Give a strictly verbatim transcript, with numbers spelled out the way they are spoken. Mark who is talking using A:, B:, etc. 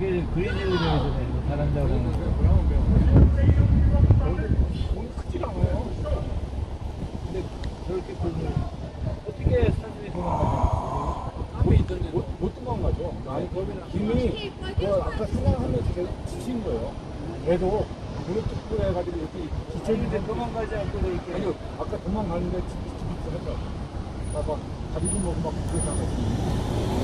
A: 그게 그리즐리에서 잘한다고.
B: 몸이 크질 않아요. 근데 저렇게 보면 어떻게 사진이 도망가냐? 못, 못 도망가죠. 아니, 김이 그 아까 생각하면서 계속 지신 거예요. 계속 오른쪽으로 해가지고 이렇게
A: 기체인데 도망가지 않고 이렇게.
B: 아니요, 아까 도망가는데 지비지비 하더라고. 봐봐, 다리도 먹고 막 그러다가